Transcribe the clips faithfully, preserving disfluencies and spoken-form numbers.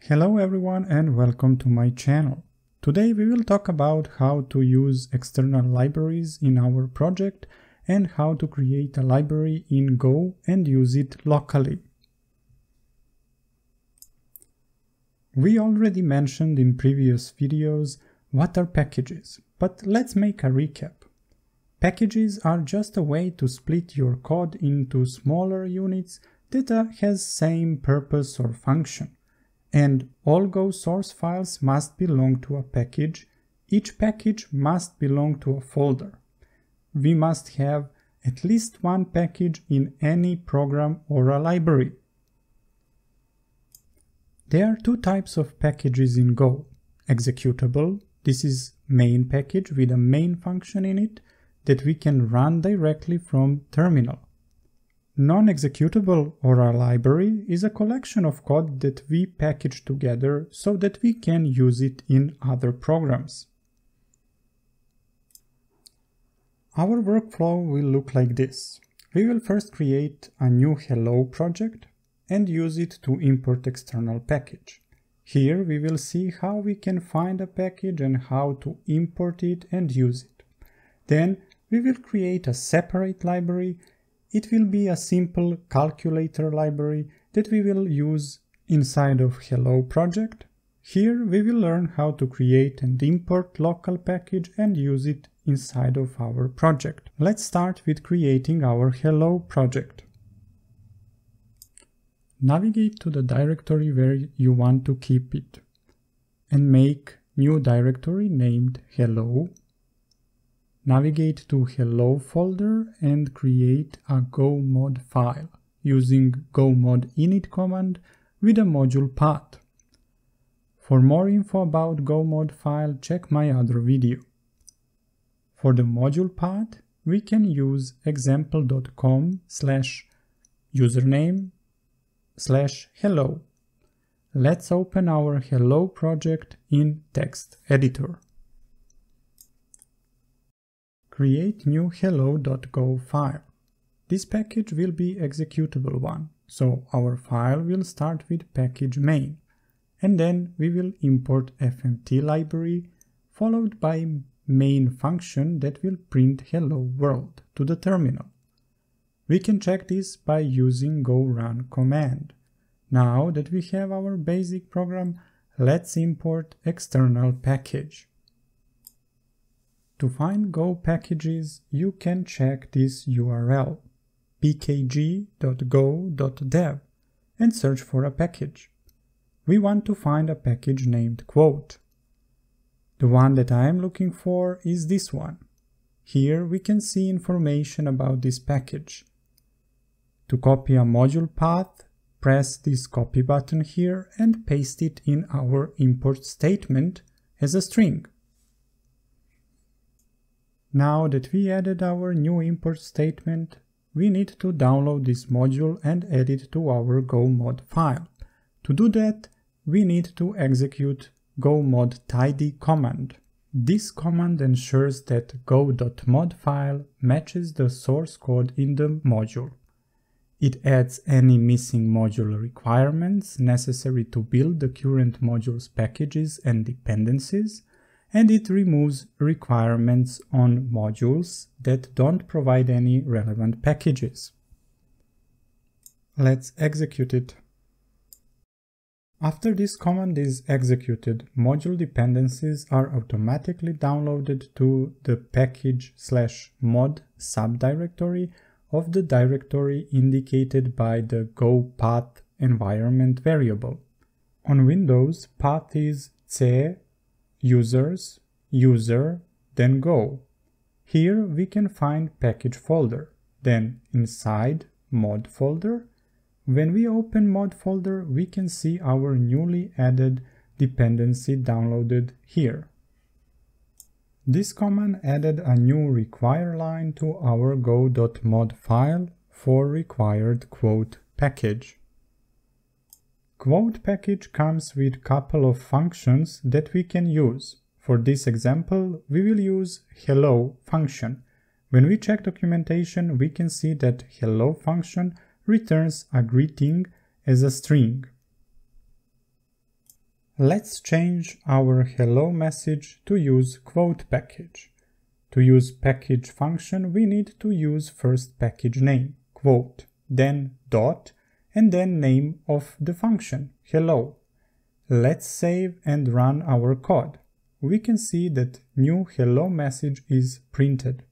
Hello everyone and welcome to my channel. Today we will talk about how to use external libraries in our project and how to create a library in Go and use it locally. We already mentioned in previous videos what are packages, but let's make a recap. Packages are just a way to split your code into smaller units that has same purpose or function. And all Go source files must belong to a package. Each package must belong to a folder. We must have at least one package in any program or a library. There are two types of packages in Go. Executable, this is main package with a main function in it that we can run directly from terminal. Non-executable or a library is a collection of code that we package together so that we can use it in other programs. Our workflow will look like this. We will first create a new Hello project and use it to import external package. Here we will see how we can find a package and how to import it and use it. Then we will create a separate library. It will be a simple calculator library that we will use inside of Hello project. Here we will learn how to create and import local package and use it inside of our project. Let's start with creating our Hello project. Navigate to the directory where you want to keep it and make new directory named Hello. Navigate to Hello folder and create a Go mod file using Go mod init command with a module path. For more info about Go mod file, check my other video. For the module path, we can use example.com slash username slash hello. Let's open our Hello project in text editor. Create new hello.go file. This package will be executable one, so our file will start with package main, and then we will import F M T library followed by main function that will print hello world to the terminal. We can check this by using go run command. Now that we have our basic program, let's import external package. To find Go packages, you can check this U R L p k g dot go dot dev and search for a package. We want to find a package named quote. The one that I am looking for is this one. Here we can see information about this package. To copy a module path, press this copy button here and paste it in our import statement as a string. Now that we added our new import statement, we need to download this module and add it to our Go mod file. To do that, we need to execute go mod tidy command. This command ensures that go.mod file matches the source code in the module. It adds any missing module requirements necessary to build the current module's packages and dependencies, and it removes requirements on modules that don't provide any relevant packages. Let's execute it. After this command is executed, module dependencies are automatically downloaded to the package slash mod subdirectory of the directory indicated by the Go path environment variable. On Windows, path is c users, user, then go. Here we can find package folder, then inside mod folder. When we open mod folder, we can see our newly added dependency downloaded here. This command added a new require line to our go.mod file for required quote package. Quote package comes with couple of functions that we can use. For this example, we will use hello function. When we check documentation, we can see that hello function returns a greeting as a string. Let's change our hello message to use quote package. To use package function, we need to use first package name, quote, then dot, and then name of the function, hello. Let's save and run our code. We can see that new hello message is printed.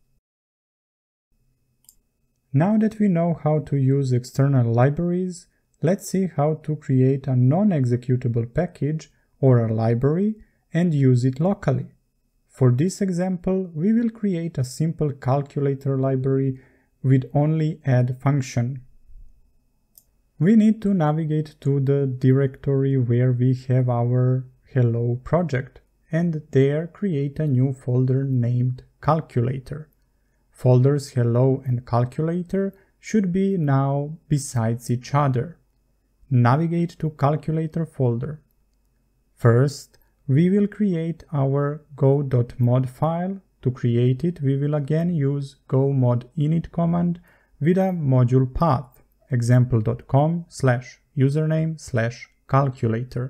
Now that we know how to use external libraries, let's see how to create a non-executable package or a library and use it locally. For this example, we will create a simple calculator library with only add function. We need to navigate to the directory where we have our hello project and there create a new folder named calculator. Folders hello and calculator should be now besides each other. Navigate to calculator folder. First, we will create our go.mod file. To create it, we will again use go mod init command with a module path, example.com slash username slash calculator.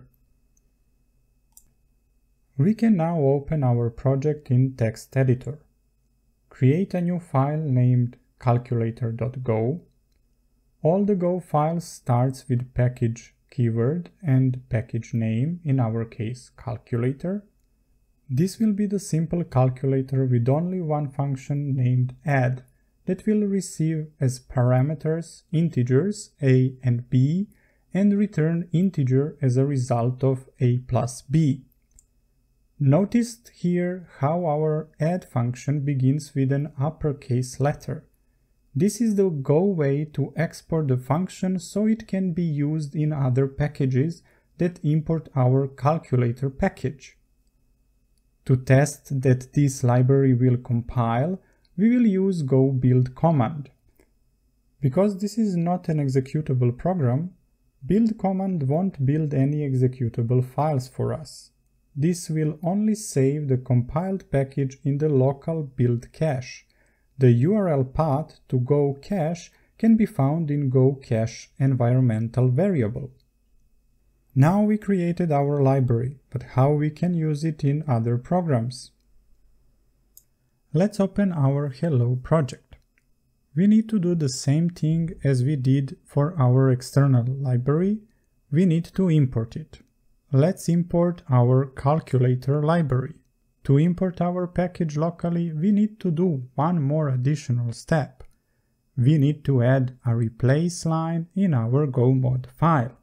We can now open our project in text editor. Create a new file named calculator.go. All the Go files starts with package keyword and package name, in our case calculator. This will be the simple calculator with only one function named add that will receive as parameters integers a and b and return integer as a result of a plus b. Notice here how our add function begins with an uppercase letter. This is the Go way to export the function so it can be used in other packages that import our calculator package. To test that this library will compile, we will use go build command. Because this is not an executable program, build command won't build any executable files for us. This will only save the compiled package in the local build cache. The U R L path to Go cache can be found in Go cache environmental variable. Now we created our library, but how we can use it in other programs? Let's open our hello project. We need to do the same thing as we did for our external library. We need to import it. Let's import our calculator library. To import our package locally, we need to do one more additional step. We need to add a replace line in our Go mod file.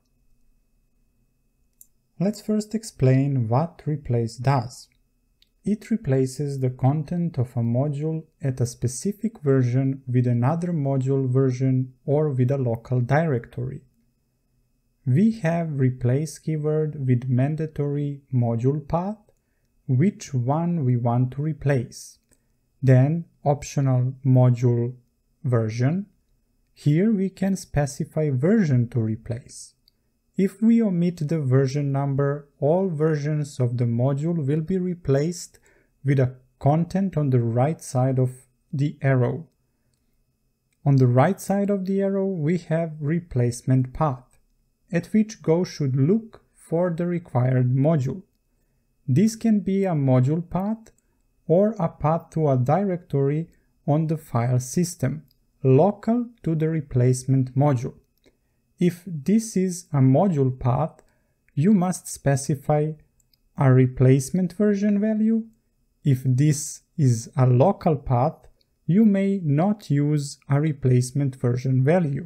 Let's first explain what replace does. It replaces the content of a module at a specific version with another module version or with a local directory. We have replace keyword with mandatory module path, which one we want to replace. Then optional module version. Here we can specify version to replace. If we omit the version number, all versions of the module will be replaced with a content on the right side of the arrow. On the right side of the arrow we have replacement path, at which Go should look for the required module. This can be a module path or a path to a directory on the file system, local to the replacement module. If this is a module path, you must specify a replacement version value. If this is a local path, you may not use a replacement version value.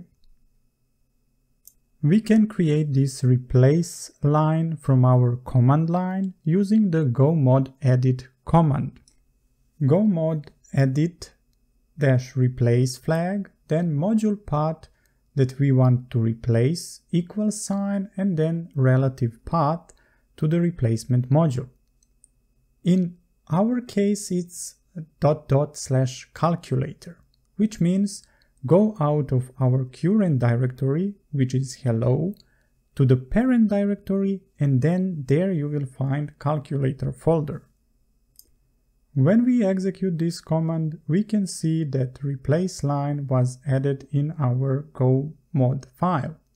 We can create this replace line from our command line using the go mod edit command. Go mod edit dash replace flag, then module path that we want to replace, equal sign, and then relative path to the replacement module. In our case, it's dot dot slash calculator, which means go out of our current directory, which is hello, to the parent directory, and then there you will find calculator folder. When we execute this command, we can see that replace line was added in our go mod file.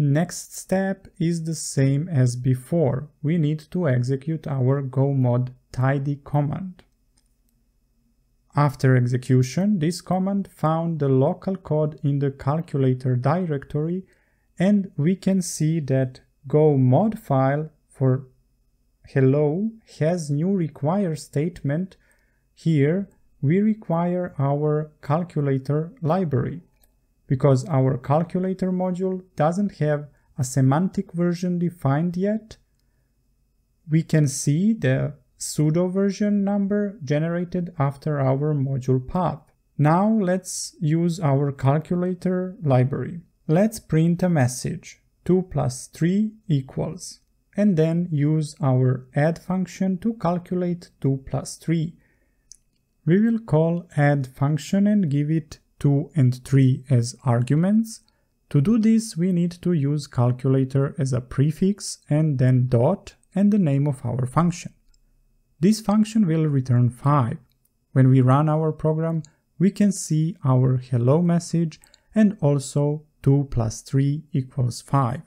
Next step is the same as before. We need to execute our gomod tidy command. After execution, this command found the local code in the calculator directory, and we can see that gomod file for hello has new require statement. Here we require our calculator library. Because our calculator module doesn't have a semantic version defined yet, we can see the pseudo version number generated after our module path. Now let's use our calculator library. Let's print a message, two plus three equals, and then use our add function to calculate two plus three. We will call add function and give it two and three as arguments. To do this, we need to use calculator as a prefix and then dot and the name of our function. This function will return five. When we run our program, we can see our hello message and also two plus three equals five.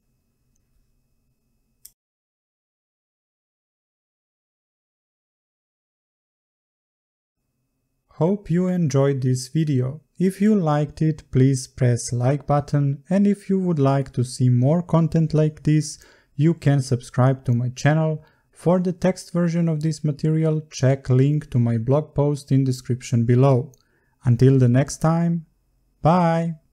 Hope you enjoyed this video. If you liked it, please press like button, and if you would like to see more content like this, you can subscribe to my channel. For the text version of this material, check link to my blog post in description below. Until the next time, bye!